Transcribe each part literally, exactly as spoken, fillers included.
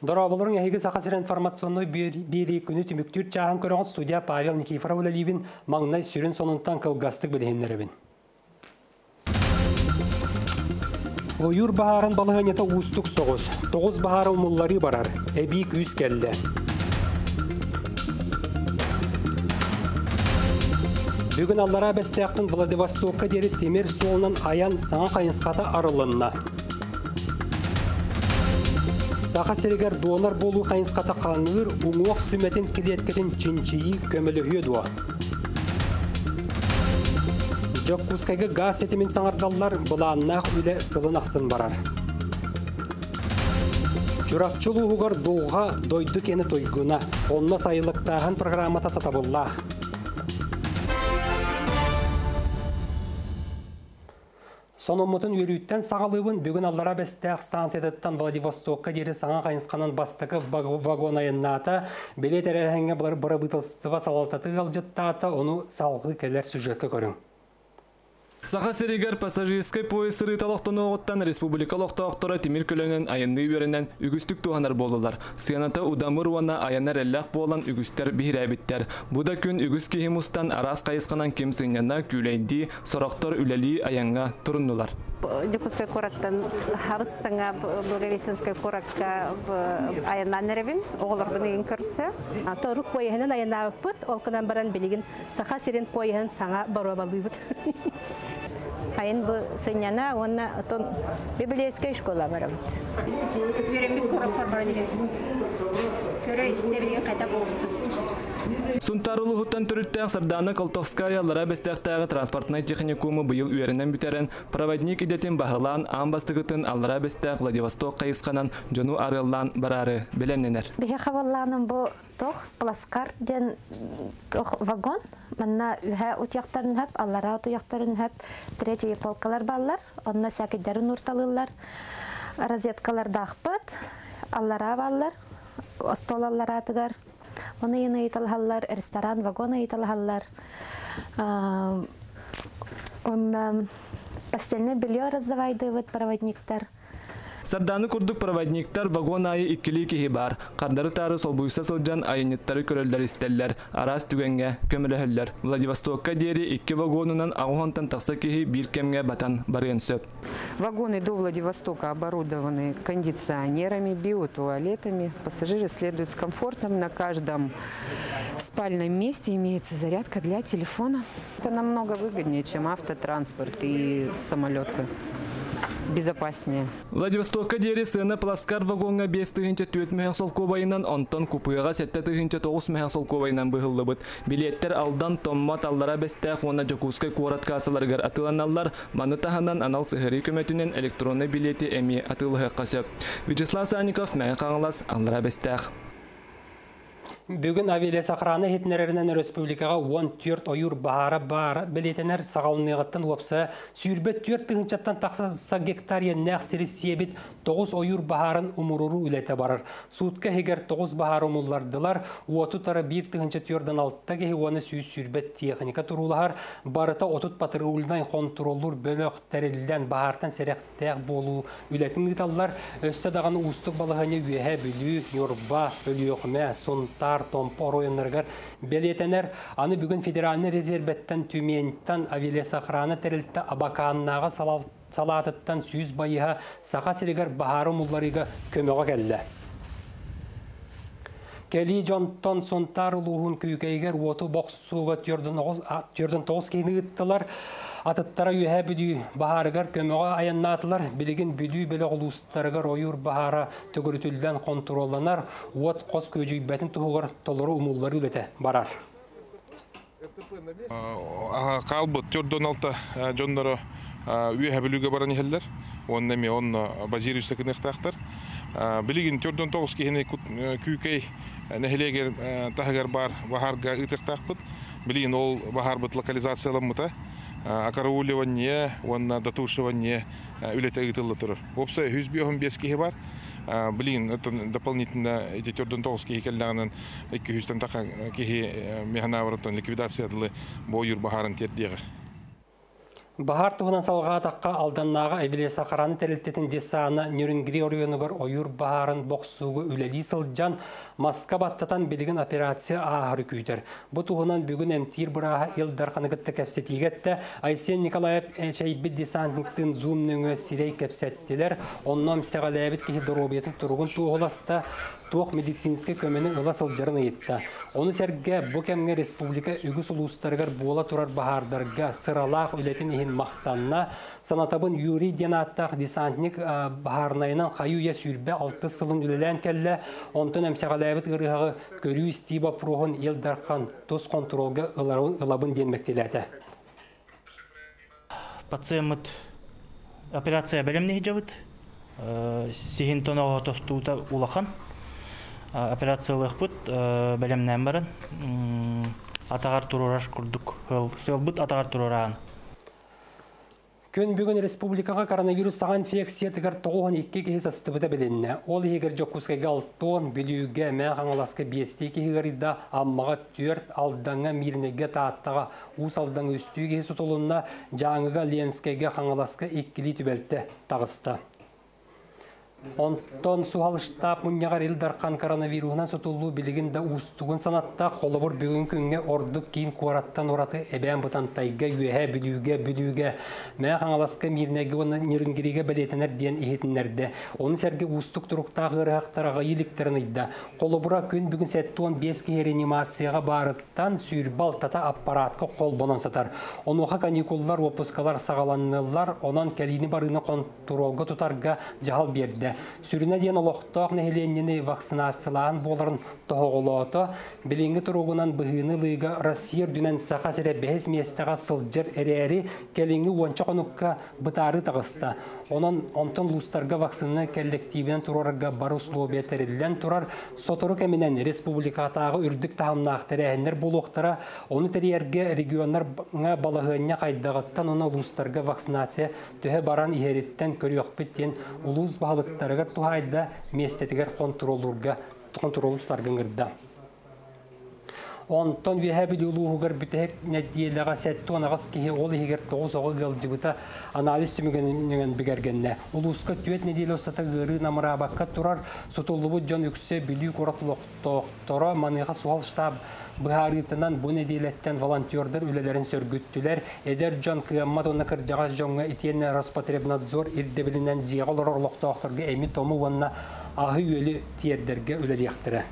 Дорабылырың әйгі сақасыр информационной бейді күні түміктүр чағын көріңіз студия Павел Никифоров өлелейбін маңнай сүрін сонынтан кылғастық білгенлерібін. Ойыр бағарын балығанета ұстық соғыз. Тоғыз бағары ұмыллары барар. Әбейк үз келді. Бүгін аллара бәстіяқтың Владивостокқа дері темір суылынан аян саңа қайынсқата арылынна. Сақа серегер дуонар болу қайынсқата қанылыр, ұңуақ сүметін кілеткетін чинчиyi көмілі дуа. Жоқ құскайғы газ етімен саңардалар бұланнақ үлі сылын ақсын барар. Чурапчылу ұғыр доға дойды кені тойгуна, онына сайылықтағын программата сатабыллақ. Сонымытын өрүйттен сағалыбын бүгін аллара бәстіяқ станциядаттан Владивостокқа дері саңа қайынсқанын бастықы вагон айынната, белет әрәңге бұлар бұры бұтылсыва салалтаты ғалжыттаты, оны салғы кәлер сюжетке көрің. Саха серегер пассажирской поезд сырыталықтан оғыттан республикалық тауқтыра темір көлінің айынны үйерінен үгістік туғанар болылар. Сыяната удамыр уана аянар әлләқ болан үгістер бейрәбіттер. Бұда күн үгіс кейімустан арас қайысқанан кемсіңнена күлейді, сорақтар үләлі аянға тұрынылар. Декускай корактан хабыс саңа Благовещенскай коракка аяннан әребін, оғылардың ең көрсі. Торук пояғынан аянна өппіт, олқынан баран білеген саха серен пояғын саңа баруа балуйбыт. Айын бұл сыняна, онна библейская школа барабыт. Верембек кораппар бар деген. Көрі ісінде білген қайта болыпты. Сунтарулы хуттан түріттәң Сардана Колтовская лара бәстәқтәғы транспортнай техникумы бұйыл үйерінен бүтерін проводник идетін бағылан амбастығытын аллара бәстәқ Владивосток қайысқанан жону арылан барары білемненер. Беге қавалланым бұл тоқ пласкарден вагон. Манна үхә ұтияқтарын хөп, аллара ұтияқтарын хөп, третий полкалар баллар, онна сәкедерін ұрталылар, розеткалар дақпыт, аллара баллар, остол аллара атығар. Оны ені еталғалар, ресторан, вагоны еталғалар. Постельне белье раздавайды вот проводниктар. Сарданы күрдік проводниктар вагон айы иккілі кеге бар. Қардары тары сол бұйса сылжан айынеттары көрілдер істеллер, арас түгенге көміліхілер. Владивостокқа дері икки вагонынан ағуғантан тақса кеге бір кемге батан барыен сөп. Вагоны до Владивостока оборудованы кондиционерами, биотуалетами. Пассажиры следуют с комфортом. На каждом спальном месте имеется зарядка для телефона. Это намного выгоднее, чем автотранспорт и самолеты. Безопаснее. Владивостокка дері сыны пласкар вагонға бес тыгынча төт мәхен сол кобайынан онтон купыға сәтті тыгынча тоғыз мәхен сол кобайынан бұғылы бұд. Билеттер алдан томмат аллара бәстәқ оны жокускай қуарат касаларғар атыланалар, маны таханан анал сығыры көмәтінен электронны билеті әме атылығы қасып. Вячеслав Санников, мәң қаңылас, аллара бәстәқ. Бүгін авиалия сақыраны хетнерерінен республикаға он төрт ойыр бағары бар білетенер сағалынығыттың опсы сүйірбет төрт тығынчаттан тақсаса гектария нәқсірі себет тоғыз ойыр бағарын ұмырыру үлеті барыр. Суытқа хегер тоғыз бағары ұмылардылар, оту тары бір тығынча төрден алтта кеге оны сүйіз сүйірбет техника тұрулағар, барыта отут батыры ұлынан контроллур бөліқ тәрелден бағартан сәректәқ болу үлетін ғыталар, өсті дағаны ұстық балығаны үйе бүлі, yorba, өліоқыме, сонтар, томпор ойынларғар белетенер. Аны бүгін федеральны резерветтен түмениттен авиалия сақыраны тәрілтті абаканнаға салатыттан сүйіз байыға сақа серегер бағары мұлларыға көмеға кәлді. Кәлі жонтон сонтар ұлуғын күйкейгер оту боқсуға түрдің тоғыз кейіні ғыттылар. Атыттара үйе бүді бағарығар көмеға аяннатылар. Білігін бүді бөлі ғылыстарығар ойыр бағара түгірітілден контролланар. От қос көжі бәтін тұғығар толыры ұмыллары үлеті барар. Қалбы түрдің алты жонлары үйе бүліге баран елдер. Онын әме оны базируйсы кінектақтар. Білігін түрдің тоғыз кейіні күйкей нәхілегер тағығар бар бағарға ұйтықтақпыд. Білігін ол бағар бұд локализацияланмыта. Акараулевание, онна датушевание үлеті ұйтылы тұрыр. Опса жүз он бес кейі бар. Блин, это дополнительно эти тёрдон толские келлянан екі жүзден тақа кейі механавраттан ликвидация дылы бойыр бағарын тердегі. Бахар туғынан салға таққа алданнаға әбілесі қараны тәрілтетін десаны Нюрингри орионығыр ойыр бахарын боқсуғы үләлі сылджан Маска баттатан білген операция ағыры күйдер. Бұ туғынан бүгін әмтир бұраға елдар қанығытты кәпсетігетті Айсен Николаев әшәйбіт десантниктің зумныңы сирей кәпсеттілер. Онном сәғаләбіт кейі дұробетін тұрғын туғыласты туық медицинскі көмені ұла сылджарын етті. Оны сәрге бұ кәмге республика үгіс ұлыстарғар бола тұрар бахардарға сыралақ үлетін ехін мақтанна санатабын Юрий Денаттақ десантник бахарнайынан қаю я сүрбе алты сылын үлелән кәлі, онтын әмсәғалайбыт ғырығы көрі істейба проғын елдарқан тұз контролға ұлабын денмектеләді. Пациент операция бәлемне жабыт, сехин тонағы тостуыта улахан. Операциялық бұд бәлемнен барын атағар тұрурар күрдік. Сел бұд атағар тұрураған. Көн бүгін республикаға коронавирус саған инфекция тігір тоғын екі кейс астыбыта білінні. Ол егер жоққызға алтон білуге мән қаңыласқа бесте кейгірді аммаға төрт алдаңа мирнеге тааттаға ұс алдаңа үстігі кейс ұтылынна жаңыға ленскеге қаңыласқа еккілі түбелті тағысты. Онтон суғалыштап мұнияғар елдарқан коронавирусынан сұтылу білігінде ұстығын санатта қолыбыр бүгін күнге ордық кейін қуараттан ораты әбән бұтан тайға үйәе білуге білуге мән қаңаласқа мирнеге оны нерінгереге білетінер ден ехетінерді. Оны сәрге ұстық тұрықтағы ғырақтараға еліктерін үйді. Қолыбыра күн бүгін сәтті он бес кей реанимацияға барыттан сүйірбал тата аппаратқа қол бонан сатар. Онуға каникуллар, опускалар сағаланылар, онан кәліні барыны контролға тұтарға жағал берді. Сүріне ден олықтақ нәхеленені вакцинациялаған боларын тоғылуыты, біліңгі тұрғынан бұғыны лыға Россия дүнен сақа сәрі бәхес местіға сылджыр әрәрі кәліңгі онча қоныққа бұтары тағысты. Онан онтын лұстарға вакцины коллективінен тұрарға бару слобия тәрелілен тұрар сотыры кәмінен республикатағы үрдік тағымнақтары әнер болуқтара, оны тәрерге регионар балығыне қайдағыттан оны лұстарға вакцинация төе баран иереттен көріөкпеттен ұлыз бағылықтарығыр тұхайда местетігер контролурға контролу тұтарғыңырда. Онтон веһә билулугар бүтәк нәтиҗәләргә сәттә анагыз ки ол егер тоғыз оғы гылҗыбыта анализ түмегәннән бигәргәннә. Улуска төет нәтиҗәләр сата гыры намыра бакка турар сотулубы җан үксе билүү коратлык токтора маныга суал штаб быһарытынан бу нәтиҗәләрдән волонтерлар үләләрен сөргүттүләр. Эдер җан кыяммат оны кырҗагас җанга итенне Роспотребнадзор ирдебилинен җыгалар орлык тохторга эми тому ванна ахы үле тиердерге үләл яктыра.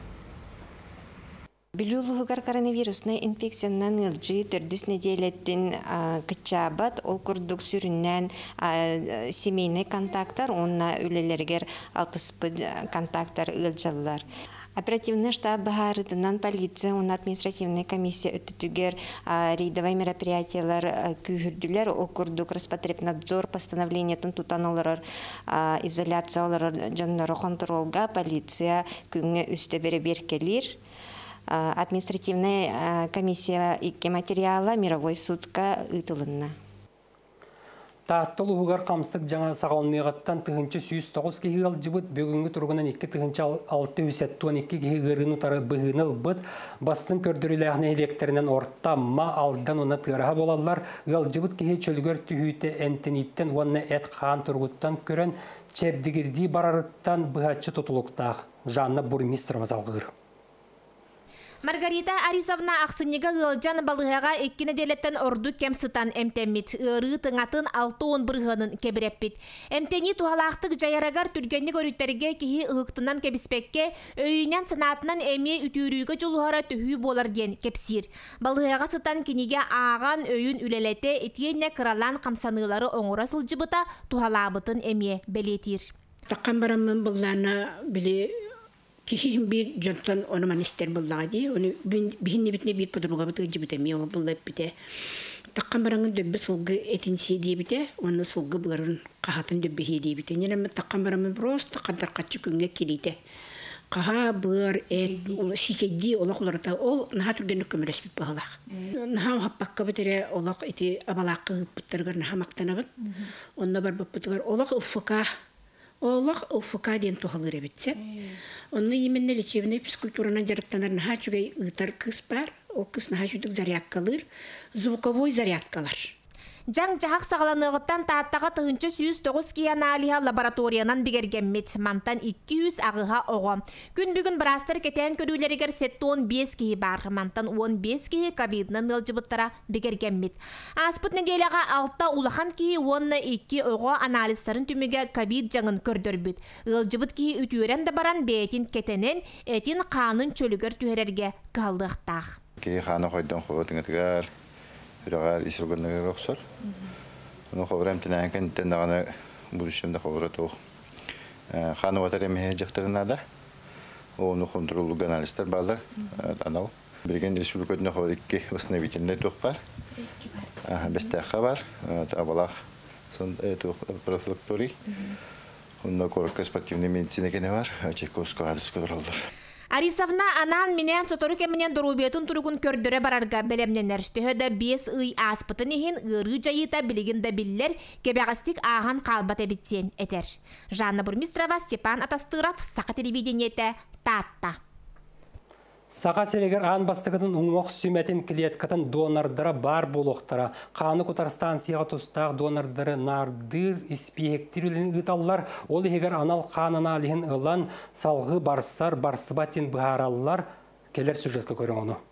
Билүүлүгөр коронавирусный инфекциянан ылжы төрдүс неделеттин кычабат ол курдук сүрүннән семейный контакттар онна үлелергер алтыспыд контакттар ылжаллар. Оперативный штаб бахарытынан полиция, он административная комиссия өттүгер рейдовый мероприятиялар күйүрдүлер, ол курдук Роспотребнадзор постановлениятын тутанулар изоляциялар жаннары контролга полиция күнгө үстө бере беркелир. Административная комиссия икки материала мировой судка ытылынна. Тааттылы хугар камсык жаңа сағалныгаттан тыгынчы сүйүз тогуз кеги алжыбыт бүгүнгү тургунан икки тыгынчы алты жүз он эки кеги гырын утары быгыныл быт бастын көрдүрүләгне электеринен орта ма алдан уна тыраха болалар алжыбыт кеги чөлгөр түһүтө энтениттен уанна эт каан тургуттан көрөн чебдигирди барарыттан быгачы тутулуктак Жанна Бурмистрова залгыр. Маргарита Арисовна Ақсынега ғылжан балығаға еккені делеттен орду кемсытан әмтеммит. Үрі тыңатын алты он бірғынын кебіреппит. Әмтені туғалақтық жайарагар түргенні көріттерге кейі ұғықтынан кебіспекке, өйінен сынатынан әме үтірігі жолуғара түхүй болар ден кепсир. Балығаға сытан кенеге аған өйін үлелете етенне қыралан қамсанылары оңыра сылжыбыта туғалабытын әме белетир. Таққан барамын бұллана біле Кихим bir jontan onu manister bulladı. Onu bihinne bitne bir podruga bitge jibitemi o bullap bite. Takkan barangın döbbe sılgı etinsi diye bite. Onu sılgı barın qahatın döbbe hediye bite. Nene takkan barangın prosta kadar kaçı künge kilite. Qaha bar et sikedi olaq olarata ol naha turgenlik kömüres bip bahalaq. Naha happakka bitere olaq eti abalaqı bittergar naha maqtanabat. Onna bar bapıtgar olaq ufaka Олақ ұлфыка ден тұғалыр әбітсе. Оны еменне лечебіне физкультурана жарықтанар наға чүгей ұйтар кыз бар. Ол кыз наға жүдік зарядкалыр, звуковой зарядкалар. Жаң жағақ сағаланығыттан тааттаға тұхынчы сүйіз тоғыз киян алиға лабораториянан бігергенмет, мантан икки жүз ағыға оғы. Күн бүгін бірастыр кетен көрулерігер сетті он бес кейі бар, мантан он бес кейі ковиднан ылжыбыттара бігергенмет. Аспыт неделяға алтта улахан кейі онна икки оғы анализтарын түміге ковид жаңын көрдірбіт. Ылжыбыт кейі үтүерен де баран бәйтін кетенен, әтін қанын чөлігер түхерерге қалдықтақ. Кейі қаны қойдан қойдыңытығар, үрағар исіргілінігер оқсыр. Оны қоғырам тінәңкен тәндағаны будущемді қоғыра тоқ. Қаны отар емеге жақтырынада. Оны контроллы аналистер балдар анау. Білген республикатына қоғыр икки восстановительный тоқ бар. Бәстәққа бар. Абалақ профилакторий. Онда коротко спортивный медицина кені бар. Чайковского адрес көдіралдар. Арисовна анан менен сотору кеменен дорубетун туругун көрдөрө барарга белемненер. Төһөдө бес ый аспытын ихин ыры жайыта билигинде биллер кебегастик ахан калбата битсен этер. Жанна Бурмистрова, Степан Атастыров, Сақа телевидениете, Татта. Сақа серегер ан бастығының ұңоқ сүметін клеткатын донордары бар болуқтара. Қаны құтар станцияға тұстағы донордары нардыр, испиектер үлін ұталылар. Ол егер анал қанына алығын ұлан салғы барсар, барсыбаттен бұхаралылар. Келер сюжетке көрің оны.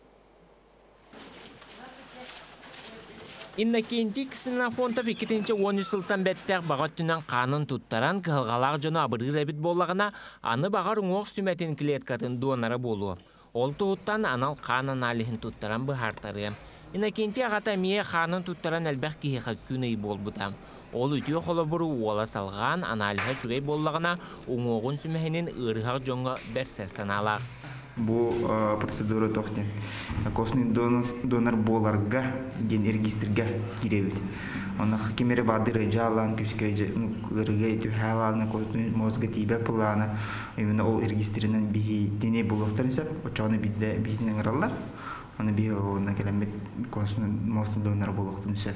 Иннокентий Ксенофонтов иккетинчи он сылтан беттер бағат түнен қанын тұттаран кылғалар жоны абырыр әбіт болағына аны бағар ұңоқ сүметін клеткатын донары болуы. Ол тұғыттан анал қанын алихын тұттаран бұхартары. Иннокентий ағата мие қанын тұттаран әлбәқ кейіға күней бол бұдам. Ол үтіе қолы бұру ола салған аналиға жүгей болағына ұңоғын сүмәхінен ұрығар жоңға бәрсерсен алар. Бу процедура тоқтен косный донор боларга ген регистрга киребит. Оны кемере бадыры жалан күскө ырыгы түхаланы косный мозга тибе плана именно ол регистринен бии дене булуктарын сап очаны бидде битнен аралар. Оны бии оны келемет косный мозга донор болуктун сап.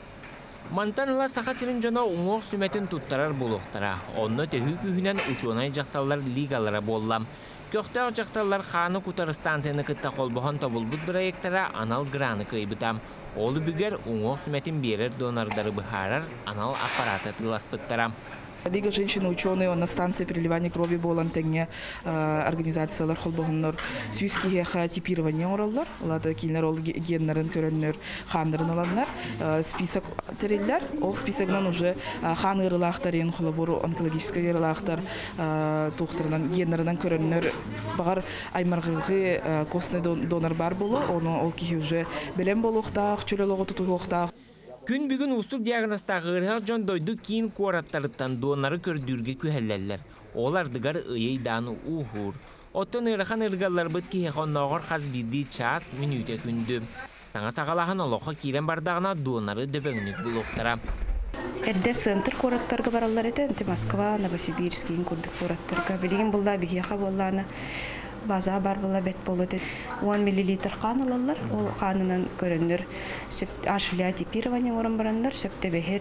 Мантанла сақатырын жона уңоқ сүметін туттарар болуқтара. Оны төхі күйінен учуанай жақталар лигалара боллам. Көқтер жақталар қаны құтар станцияны күтті қолбұған табылбұд проекттара анал граны көйбітам. Олы бүгер уңоқ сүметін берер донордары бұхарар анал аппараты тыласпыттара. Лига женщины-ученые на станции переливания крови болан теңе организациялар холбогоннор сүйские типирование ораллар, лада кинер ол геннерин көрөннөр ханырын аланнар, список тереллер, ол списогнан уже хан ырылактар ен холобору онкологический ырылактар тухтырынан геннеринен көрөннөр багар аймаргы костный донор бар болу, оны ол кихи уже белем болуктак, чөлөлөгө тутуктак. Күн бүгін ұстық диагностағы ұрғар жон дойды кейін қуараттарыттан донары көрдүрге күхәлләлер. Олар дығар ұйайданы ұғыр. Оттон ұрған ұрғалар бұд кейхоннағыр қаз бірді час минуте күнді. Саңа сағалаған олыққа кейлен бардағына донары дөбіңнік бұл ұқтара. Әдді центр қуараттарға баралар еді, Москва, Новосибирскийін күрдік қуараттарға. Білеген бұлда бігеға боланы. База бар бола бет болады. он миллилитр қан алалар. Ол қанынан көрінір. Ашылия типирование орын барандар. Сөпте бәхер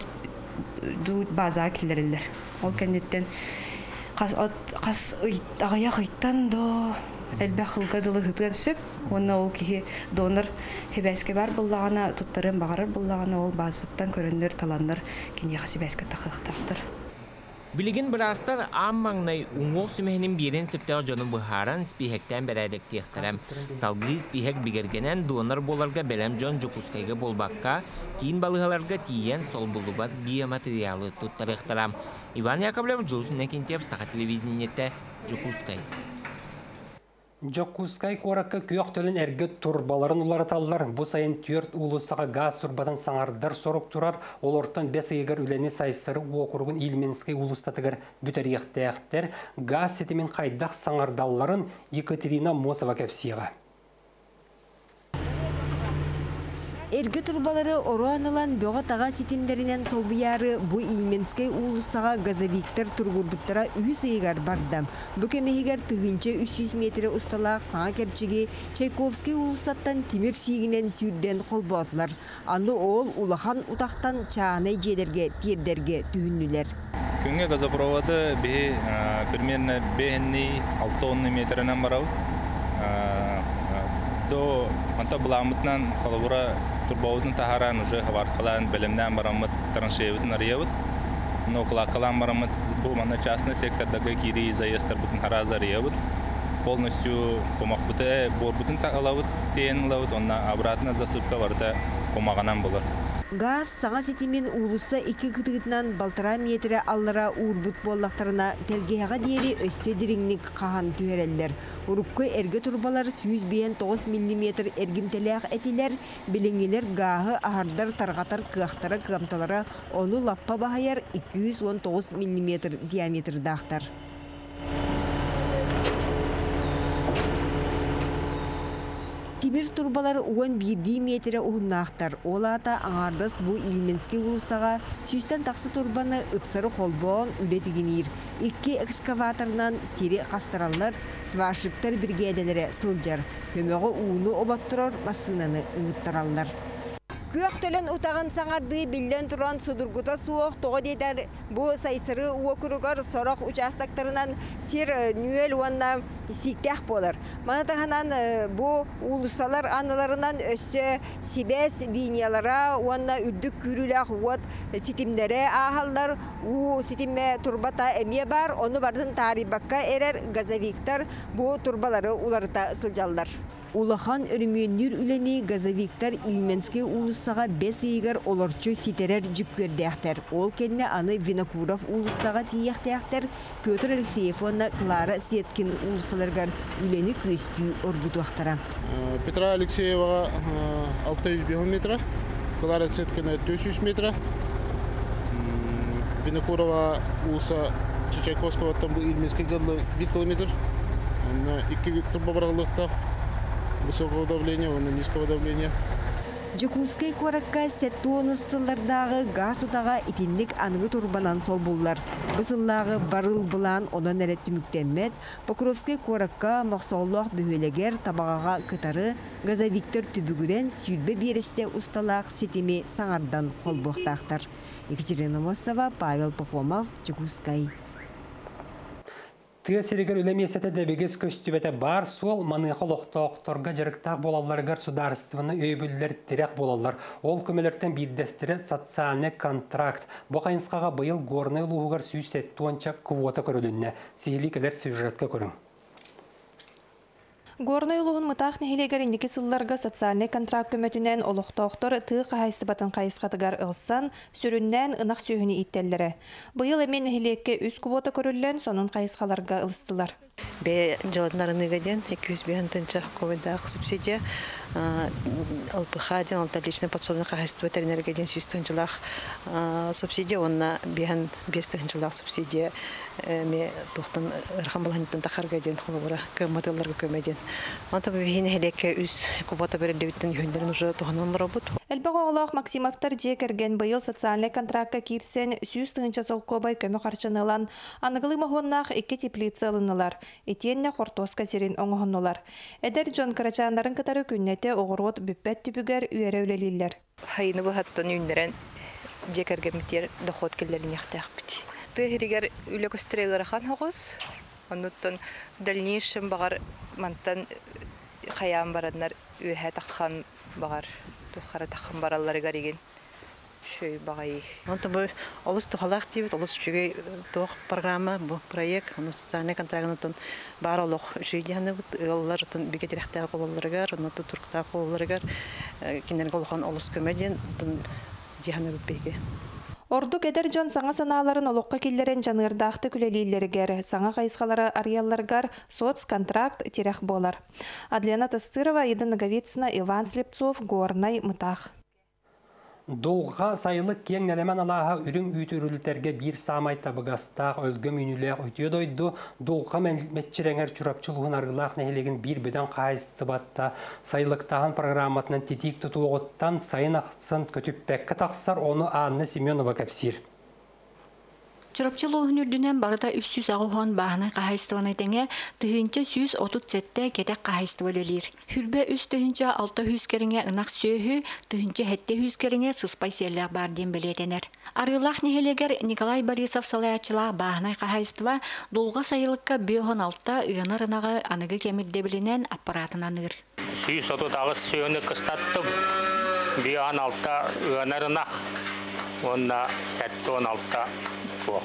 база келдірілер. Ол кәндеттен қас ағаяқ ұйттан до әлбә қылғадылы ғытыған сөп. Оны ол кейі донор хебәске бар болағана, тұттарын бағарыр болағана ол базаттан көрінір таландар кенеға себәске тақықтақтыр. Білген бірастар аммаңнай уңоқ сүмәхінің берен септер жоны бұхаран спихектен бәрәдік тектірім. Салғы спихек бігергенен донор боларға бәлем жон Жокускайға болбаққа, кейін балығаларға тиен сол бұлыбат биоматериалы тұттарықтырам. Иван Яковлев, Жылсын Некентеп, Сақа телевидениетті, Жокускай. Жокускай қораққа күйіқ төлін әргі турбаларын ұлараталылар. Бұл сайын төрт ұлысыға газ турбадан саңардар сорық тұрар. Ол ортан бес егер үләне сайсыры оқырғын Илменскай ұлыстатығыр бүтер еқтәқтер. Газ сетімен қайдақ саңардалыларын Екатерина Мосова кәпсиға. Эрге турбалары оруанылан бөға таға сетимдерінен солбияры бұ Илменскай улысаға газовиктер тургурдуптара үйі сайығар бардам. Бүкемегер тұғынча үч жүз метрі ұсталақ саңа кәрчеге Чайковский улысаттан темір сигінен сүйден қолбатылар. Аны ол улахан утақтан чағанай жедерге, тердерге түйінілер. Күнге газопроводы примерно алты метрінен барау. До анта буламытнан колобура турбаудын тахаран уже хаваркалан белемнен барамыт траншеевитин арьевит. Но клакалан барамыт бу мана частный сектордагы кири заезд бутын хараза арьевит. Полностью комахбыты борбутын тағалавыт, тейін лавыт, онна обратно засыпка барыта комағанан болар. Газ саңа сетимен улуса iki кытыгытынан балтара метре аллара уурбут боллақтарына телгеяға дейері өссө диринник қахан түйерелдер. Уруккы эрге турбалар сүүз бейен тоғыз миллиметр эргимтелеяқ этилер, билиңелер гағы ахардар тарғатар кыақтара кыамталара оны лаппа бағайар iki yüz он тоғыз миллиметр диаметрдақтар. Тимир турбалар он bir метре уһуннаахтар. Олата аңардас бу Илменский улусага сүйстен тақсы турбаны ыксары холбоон үлетигинир. Икки экскаваторнан сири қастараллар, сваршыктар бригадалары сылжар. Көмөгө ууну обаттырор басынаны ыңыттараллар. Күйөк төлөн утаган саңарды биллен туран судургута суох тоғы дейдер бу сайсыры уокуругар сорок участактарынан сир нүйел уанна сиктех болар. Манатаханан бу улусалар аналарынан өссө сибес линиялара уанна үрдүк күрүлэх уот ситимдере ахаллар у ситиме турбата эмие бар, оны бардын тарибакка эрер газовиктар бу турбалары уларыта сылжаллар. Улахан өрүмөннүр үлени газовиктар Илменский улуссага бес ийгер олорчу ситерер жүккөрдäхтер. Ол кенне аны Винокуров улуссага тиехтäхтер. Петр Алексеевна Клара Сеткин улуссаларгар үлени көстүү оргутуактара. Петра Алексеева алты жүз метра, Клара Сеткина төрт жүз метра. Винокурова улуса Чичайковского там Илменский гырлы bir километр. iki турбобаралыкта высокого давления, он низкого давления. Жакускай коракка сеттуоны сыллардағы газ утаға итинник анығы турбанан сол боллар. Бысыллағы барыл бұлан онан әрет түміктенмет, Покровскай коракка мақсауллақ бөхелегер табағаға кытары газовиктер түбігірен сүйілбе бересте ұсталақ сетеме саңардан холбуқтақтар. Екатерина Мосова, Павел Пахомов, Жакускай. Тыа сиригер үлемесете дебегес көстүбете бар сол маныхы лохтоқторга жарықтақ болаларгар сударыстывыны өйбүллер терек болалар. Ол көмелерден биддестире социальный контракт. Боқайынсқаға бұйыл горный луғығар сүйсет туанча квота көрілінне. Сихиликелер сюжетка көрің. Горный улуғын мұтақ нехилегер индеки сылларга социальный контракт көмөтінен олықтоқтор тыы қағайсы батын қайысқатыгар ылсан, сүріннен ынақ сүйіні иттеллері. Бұйыл әмен нехилекке үз квота көрілен, сонын қайысқаларға ылыстылар. Бе жылдынарыныға ден екі жүз бейінтінші ковайдағы субсидия ЛПХ ден алталичный подсобный қағайсты ветеринерге ден сүйістің жылақ субсидия, онына бейін бестігін жылақ субсидия ме тоқтын ырхан баланеттен тақарға ден қолығыра көматыларға көмеден. Онта бейін әлекке үз кубата берілдеуіттен үйіндерін ұжы тоғынан робот. Әлбіға олақ Максимовтар жекерген бұйыл социальный контрактқа кирсен сүйістігінші сол кобай көмі қарчынылан анығылы мағоннақ екі теплица алынылар. Етенне қортоска серин оңғынылар. Әдер Джон Карачанларын кытары күннете оғырот бүппәт түбігер үйәрі өлелілер. Хайны бұхаттан үйіндерін жекергеметтер доход келлерін яқтақ біті. Тыгеригер үлі көстерегері қан хоғыз. Онуттан дальнейшем бағар мантан қаян бараднар үйәе таққан бағар тұққара таққан баралары гареген. Шөй бағай. Онта бұл олыс тұқалақ дейбіт, олыс жүгей тоқ программа, бұл проект, оны социальный контрагнытын бар олық жүйдені бұд, олар бекетеректағы қолыларығар, оны тұрқтағы қолыларығар, кенерге олған олыс көмеден, дегені бұд бейге. Орду кедер жон саңа саналарын олыққа келдерен жанырдақты күлелейлергер, саңа қайысқалары арьялларгар соцконтракт терек болар. Адлена Тастырова, Еда Наговицына, Иван Слепцов, Горнай, Мытақ. Долға сайылық кен әлемен алаға үрім үйтірілтерге бір самай табығастақ өлгім үйнілер өтіе дойды. Долға мәтчіреңер чүрапчылығын арғылақ нәхелеген бір бөден қайыз сыбатта сайылықтағын программатынан тетик тұтуғыттан сайын ақсын көтіп бәккі тақсар оны Анна Семенова кәпсір. Чурапчылы үһүнүрдүнен барыда үч жүз агухан баһына кахайстываны теңе тыһынча жүз отуз сетте кетек кахайстывалелир. Хүрбе үч тыһынча алты жүз кериңе ынак сөйхү, тыһынча хетте жүз кериңе сыспай серлер бар ден белетенер. Арылах нехелегер Николай Борисов салаячылар баһына кахайстыва долга сайылыкка бөһөн алта ыянар ынага аныгы кемирде билинен аппаратынан ыр. жүз отуз агыс сөйөнү кыстаттым. Биан алта ынарына, онна әттон алта ко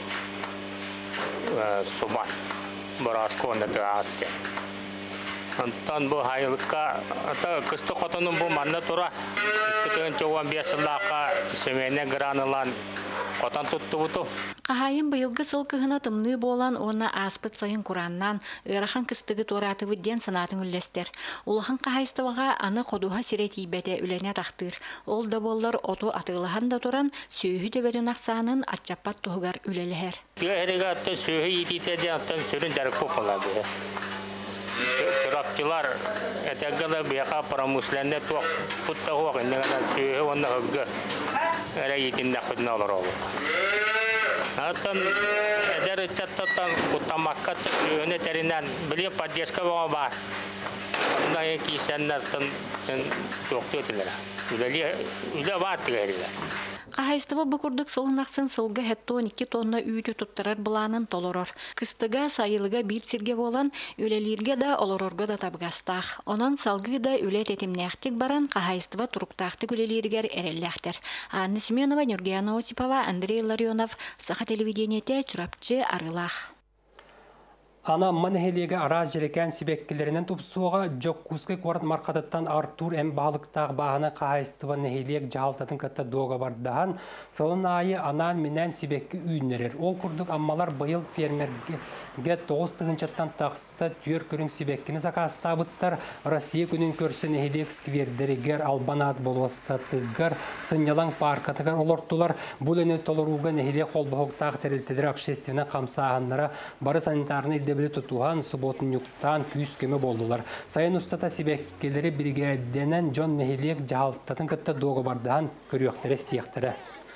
субан, бораско онда тағасте. Антон бұл хайылыққа, ата күсті қотының бұл манна тұра, күтігін чоуан бесіллаққа сөмейіне гранылан қотан тұтты бұту. Қахайын бұйылғы сыл кығына тымны болан оны аспыт сайын құраннан ұрахан кыстығы тораты выдден санатын үллестер. Улахан қахайстываға аны қодуға сирети бәте үлене тақтыр. Ол да болар оту атығылыған да тұран сөйі дөберін ақсанын атчаппат тұғығар үлелігер. Үйерігі атты сөйі ететеден аттан сүрін дәрі көп болады. Тұрапчылар әтәгілі бияқа промышленне тоқ құтта қоқ, иннегінен сөйі оны ғылғы әрі етінде құдына олар олды. Аттан әдер үттаттан құттамаққатты сөйіні тәрінен біле поддержка боға бар. Ондан кейсеннен тоқты өтілері. Үлі бар тігерілер. Қахайстыва бұқырдық сылынақсын сылғы хәттон екі тонна үйті тұттарар бұланын толорор. Кыстыға сайылыға бір сирге болан өлелерге да олорорға да табғастақ. Онан салғы да өлет етімнәқтік баран Қахайстыва тұруқтақты өлелергер әрелләқтір. Анна Семенова, Нюргияна Осипова, Андрей Ларионов, Саха телевидениете Чурапчы Арылах. Ана манхелеге араз жерекен сибеккелеринен тупсуға жок кускай корат марқатыттан Артур әм бағылықтағы бағаны қағайыстыва нехелек жағалтатын катта доға бардаған. Сылын айы анан менен сибекке үйінерер. Ол күрдік аммалар бұйыл фермерге тоғыз тығынчаттан тақсы түйер көрін сибеккені сақастабыттар. Россия күнін көрсі нехелек сквердерігер албанат болуасатығар сынялан паркатығар олортулар. Бұл өне толыруға нехелек қолбағықтағы тәрілтедер общественна қамсағанлара бары санитарны дебілі тұтуған сұботын юқтан күйіс көмі болдылар. Сайын ұстата себеккелері бригаденен Джон Нехелек жағалтатын кітті доғы бардыған көріқтері стияқтыры.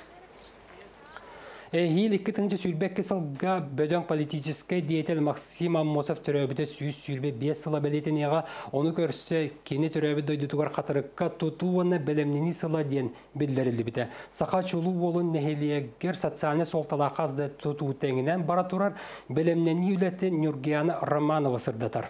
Хил икки тыңчы сүрбекке сылға бөдөң политическай деятель Максим Аммосов төрөбіті сүйіс сүрбе бес сыла бәлетен еға, оны көрсі кені төрөбі дойдутуғар қатырыққа тұтуыны бәлемнені сыла ден білдерілді біті. Сақа чулу болын Нехелегер социальны солталақазды тұтуы тәңінен бара тұрар бәлемнені үләті Нюргияна Романова сырдатар.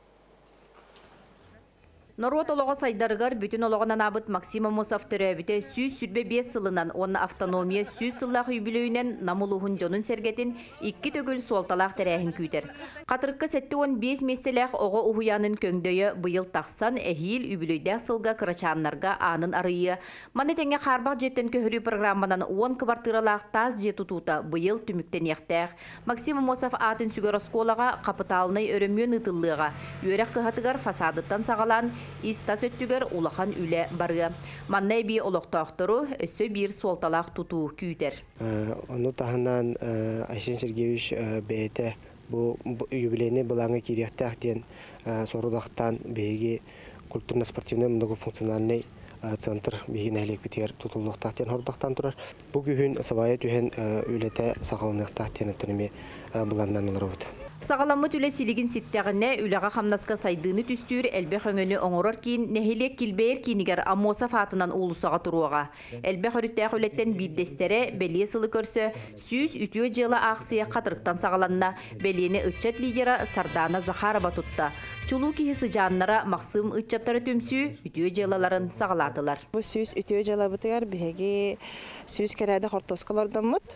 Норот олығы сайдарығар бүтін олығынан абыт Максим Амосов төрәбіті сүйіз сүрбе бес сылынан оны автономия сүйіз сыллақ үйбілуінен намылуғын жонын сәргетін икки төгіл солталақ тәрәхін күйтер. Қатырыққа сәтті он бес меселәқ оғы ұхуянын көңдөйі бұйыл тақсан әхил үйбілуйді сылға қырачанларға анын арыйы. Маны тәңе қарбақ жеттен көхірі программанан он кыбартыралақ таз жету тута бұйыл түміктен ектәқ. Максим Амосов атын сүгер осколаға қапыталынай өрөммен ұтылыға. Өрәк қығатығар фасадыттан сағалан Истас өттігер улахан үлі бары. Маннай бей олықтақтыру өсі бір солталақ тұту күйтер. Оны тағынан Айшен Сергеевич бәйті бұл юбилейні бұлаңы керектәқтен сорудақтан бейге культурно-спортивный многофункциональный центр бейген әлек бітер тұтылықтақтен хордақтан тұрар. Бұл күйін сабайы түйін үлеті сақалынықтақтен өттініме бұландан олар өт. Сағаламы түлі силігін ситтәғіне үліға қамнасқа сайдыны түстүр әлбе қөңіні оңырыр кейін нәхелек келбейір кейінігер Амосов атынан ұлысаға тұруға. Әлбе қөріттәқ өлеттен биддестері бәлие сылы көрсі, сүйіз үтіе жылы ақсия қатырықтан сағаланына бәлиені үтчат лидера Сардана Захарова тұтта. Чулу кейісі жаннара мақсым үтчаттары түмсі үтіе жылаларын сағаладылар. Бұл сүйіз үтіе жылы бұтығар бігі сүйіз кәрәді қортоскалардан мұт.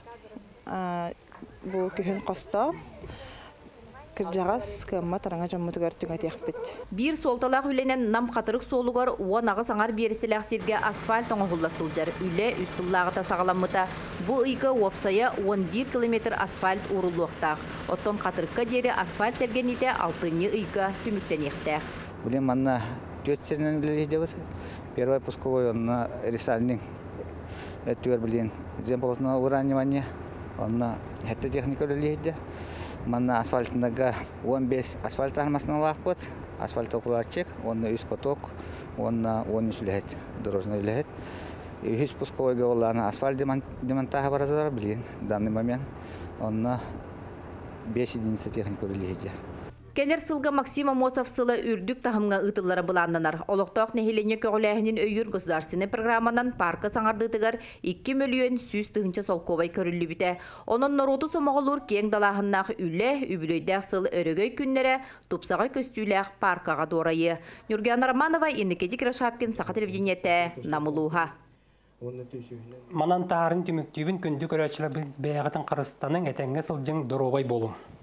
Бұл күйін қоста. Кыржағас кымма тараңа жаммутугар түңәт яқпет. Бір солталақ үленен нам қатырық солуғар уан ағы саңар бересіләқ серге асфальт оңығылла сылдар. Үлі үстіллағыта сағаламыта. Бұл үйгі опсая он бір километр асфальт урылуқтақ. Оттон қатырыққа дері асфальт әлген ете алтыны үйгі түміктен ектәқ. Білем манна төтсерінен білі дебіт. Первый пусковой онна ресальның өттігер білген земполотына уранивание. Онна хәтті техника білі еді. Манна асфальтындағы он бес асфальт армасына лақпыт, асфальт окулачек, онна үз коток, онна он үз үләхет, дорожный үләхет. Үз пусковойға оланы асфальт демонтаға барадылар білген данный момент, онна бес единица техника үләхет. Келер сылга Максим Амосов сылы үрдүк тахымга ытыллары буланнанар. Олоқтоқ нехилене көғіләхінен өйір государственный программанан парка саңардытыгар икки миллион сүз тыгынча солковай көрілі біте. Онын нороту сомағылыр кең далахыннақ үлі үбілөйдәк сыл өрөгөй күннері тупсаға көстүйләқ паркаға дорайы. Нургияна Романова, Иннекедик Рашапкин, Сақа телевидениете, Намылуға. Манан тарын түміктүйбін күнді көрәчілі бәйғатын Қырғызстанның әтәңге сылжың доробай болу.